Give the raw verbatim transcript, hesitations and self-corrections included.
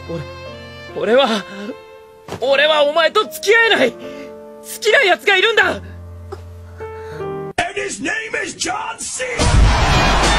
俺、俺は、俺はお前と付き合えない。好きな奴がいるんだ。And his name is John C.